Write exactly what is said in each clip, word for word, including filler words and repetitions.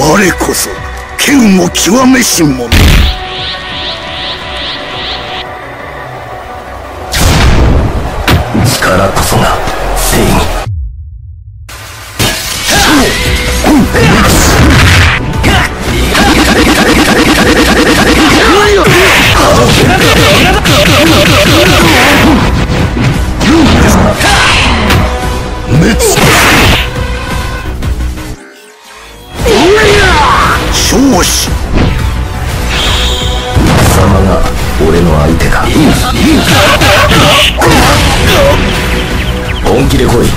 我こそ剣を極めし者。 力こそが正義。 少子貴様が俺の相手か。本気で来い。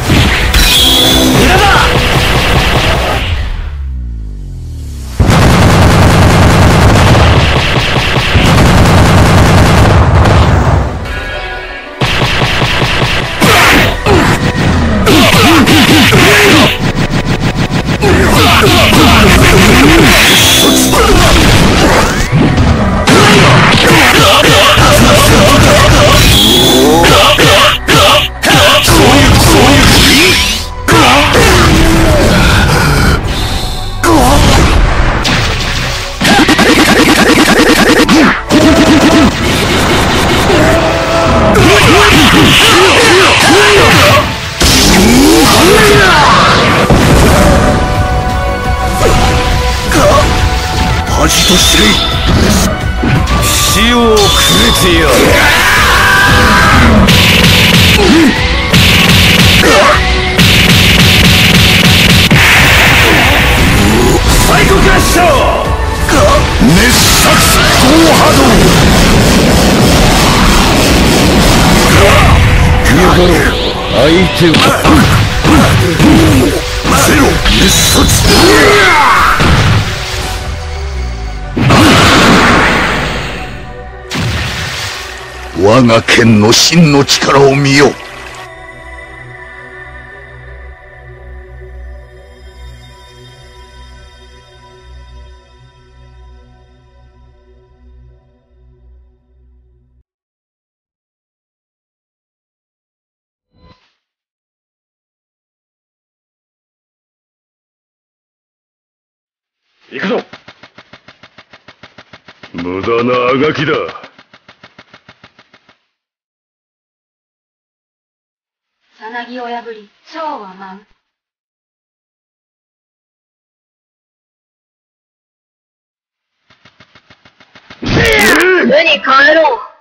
恥と知れ。 死をくれてやる。サイコクラッシャー熱殺高波動。 逃げろ相手はゼロ熱殺。我が剣の真の力を見よ。 行くぞ。無駄なあがきだ。 さなぎを破り、蝶は舞う。無に帰ろう。